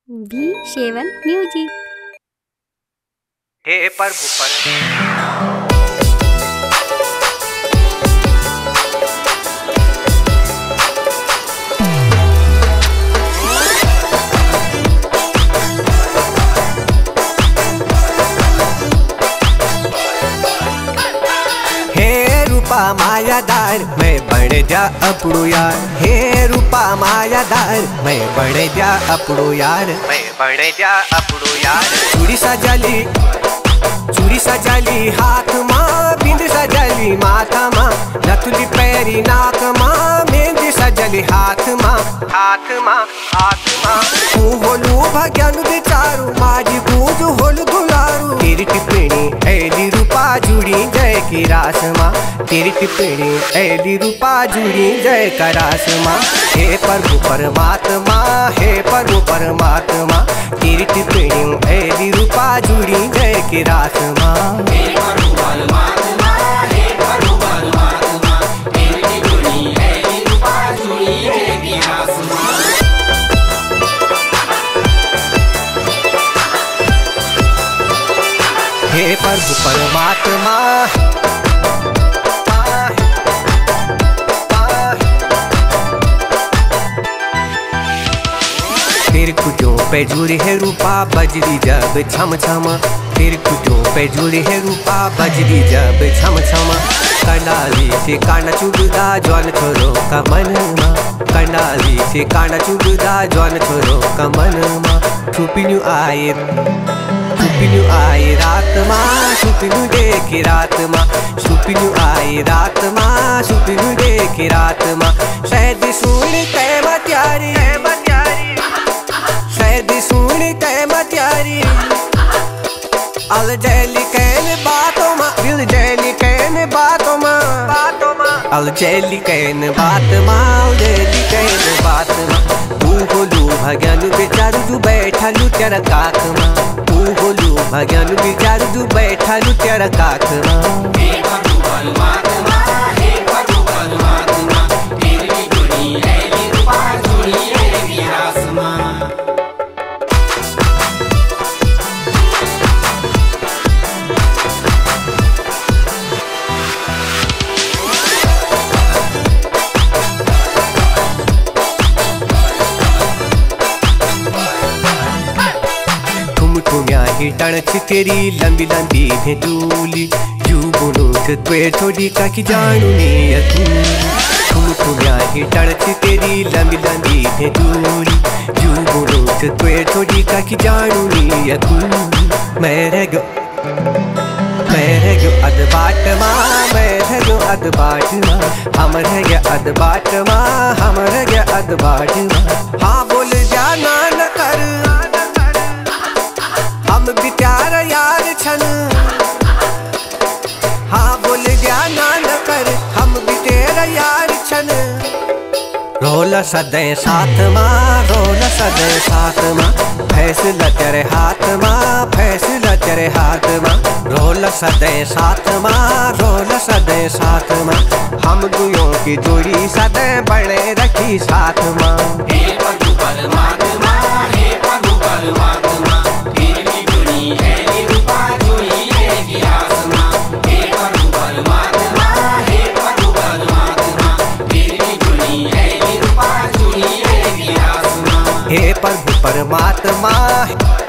V7 music. हे प्रभु मायादार मैं बन जा अपड़ू यार। हे रूपा मायादार मैं बन जा अपड़ू यार। मैं बन जा अपड़ू यार। चूड़ी सजाली हाथ माँ, बिंद सजाली माथा माँ, नथुली पैरी नाक माँ, मेहंदी सजाली हाथ माँ, हाथ माँ, हाथ माँ। तू होलू भाग्यानु विचारू माझी पूज होलू दुलारू। तेरी टिप्पणी ऐली रूपा जुड़ी जय की रास माँ। तेरी टिप्पणी ऐली रूपा जुड़ी जय का रास माँ। हे प्रभु परमात्मा, हे प्रभु परमात्मा, तेरी टिप्पणी ऐली रूपा जुड़ी जय की रास माँ। हे प्रभु परमात्मा, हे प्रभु परमात्मा, तेरी टिप्पणी ऐली रूपा जुड़ी जय की रास माँ। हे प्रभु परमात्मा, तेरे कुटों पे जुड़ी है रूपा बजरी जब छम छम। तेरे कुटों पे जुड़ी है रूपा बजरी जब छम छम। कंडाली से कांडा चुभदा ज्वान छोरो का मन मा। कंडाली से कांडा चुभदा ज्वान छोरो का मन मा। छुपिनु आए रात माँ, छुपिनु देखी रात माँ। छुपिनु आए रात माँ, छुपिनु देखी रात माँ। शायद सुन तय मत्यारी, शायद सुन तय मत्यारी। अल जैली कहने बातों माँ, दिल जैली कहने बातों माँ, बातों माँ। अल जैली कहने बात माँ, अल जैली कहने बात माँ। तू होलू भाग्यानु बेचारू तू बैठा लू तेरा काख माँ। तू होलू भाग्यानु बेचारू तू बैठा लू तेरा काख माँ। हे प्रभु परमात्मा, हे प्रभु परमात्मा, तेरी टिप्पणी ऐली रूपा जुड़ी जय की रास माँ। ही टणच तेरी लंबी लंबी है दूली। यू बोलो त्वे थोड़ी का की जानू नहीं अतूली। तुम ही टणच तेरी लंबी लंबी है दूली। यू बोलो त्वे थोड़ी का की जानू नहीं अतूली। मैं रह गयो अदबाट माँ, मैं रह गयो अदबाट माँ। हम रह गया अदबाट माँ, हम रह गया अदबाट माँ। हाँ बोल जाना न कर, हम भी प्यार यार छन। हाँ बोल जाना न कर, हम भी तेरा यार छन। रोला सदै साथ माँ, रोला सदै साथ माँ। फैसला तेरे हाथ माँ, फैसला तेरे हाथ माँ। रोला सदै साथ माँ, रोला सदै साथ माँ। हम दुयों की जोड़ी सदै बने रखी साथ माँ। हे प्रभु परमात्मा, हे प्रभु परमात्मा, तेरी टिप्पणी ऐली रूपा जुड़ी जय की रास माँ। हे प्रभु परमात्मा, हे प्रभु परमात्मा, तेरी टिप्पणी ऐली रूपा जुड़ी जय की रास माँ। हे प्रभु परमात्मा।